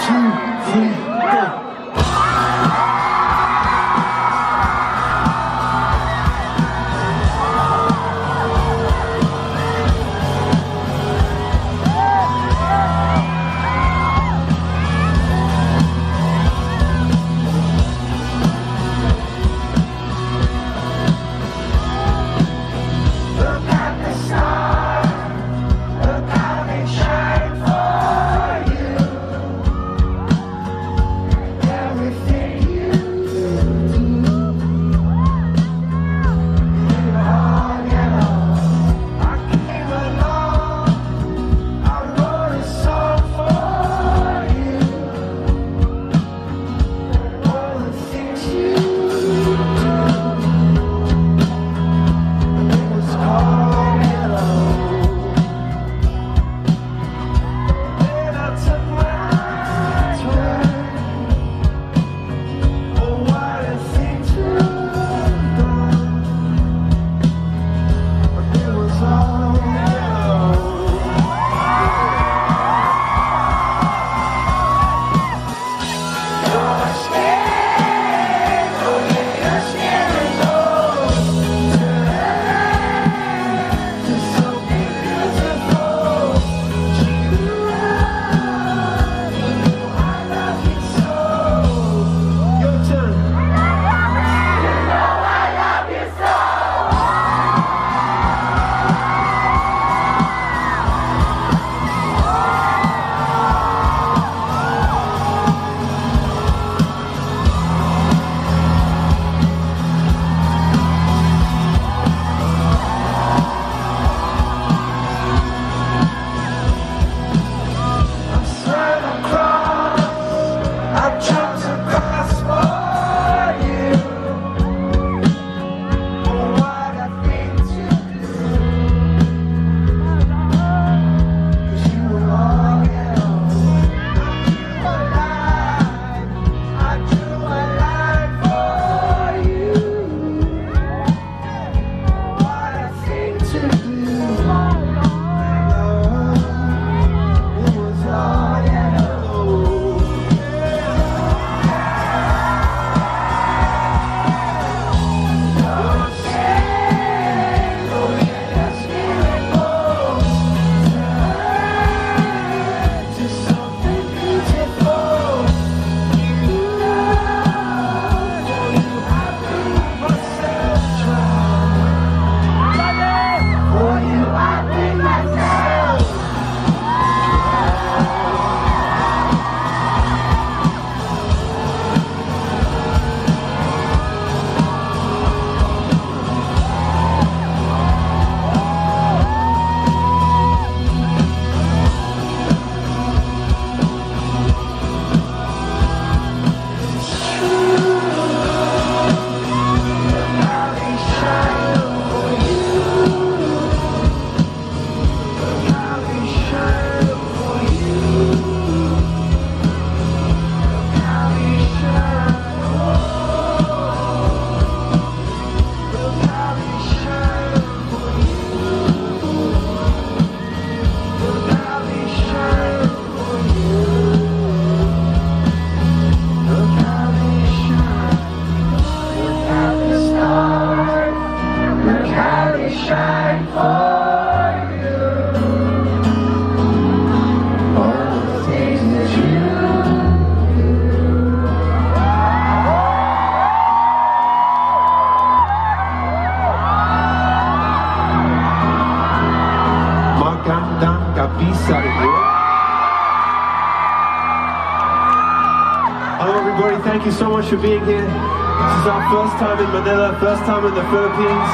Hello everybody, thank you so much for being here. This is our first time in Manila, first time in the Philippines.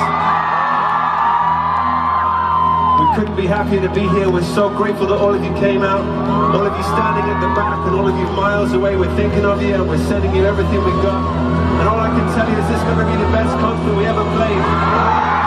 We couldn't be happier to be here. We're so grateful that all of you came out. All of you standing at the back and all of you miles away, we're thinking of you and we're sending you everything we've got. And all I can tell you is this is going to be the best concert we ever played.